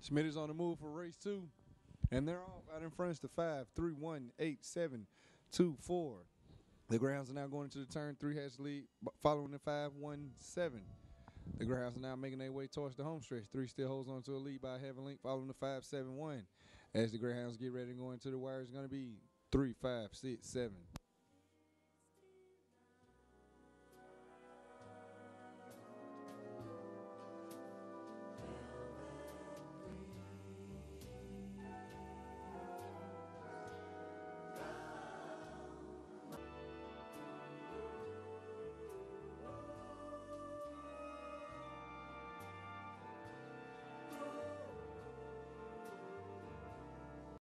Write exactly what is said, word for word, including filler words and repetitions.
Schmidt is on the move for race two. And they're off out in front. It's the five, three, one, eight, seven, two, four. The Greyhounds are now going into the turn three has lead, following the five, one, seven. The Greyhounds are now making their way towards the home stretch. Three still holds on to a lead by a heavy link, following the five, seven, one. As the Greyhounds get ready to go into the wire, it's going to be three, five, six, seven.